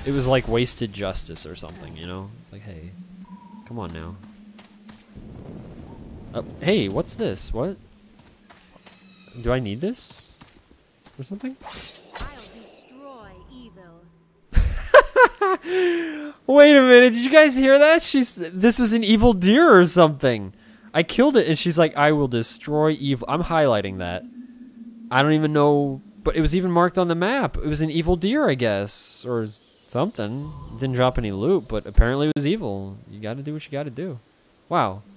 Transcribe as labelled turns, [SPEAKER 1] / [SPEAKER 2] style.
[SPEAKER 1] it was like wasted justice or something, you know? It's like, hey, come on now. Oh, hey, what's this? What? Do I need this? Or something?
[SPEAKER 2] I'll destroy evil.
[SPEAKER 1] Wait a minute, did you guys hear that? This was an evil deer or something. I killed it and she's like, I will destroy evil. I'm highlighting that. I don't even know, but it was even marked on the map. It was an evil deer, I guess, or something. Didn't drop any loot, but apparently it was evil. You gotta do what you gotta do. Wow.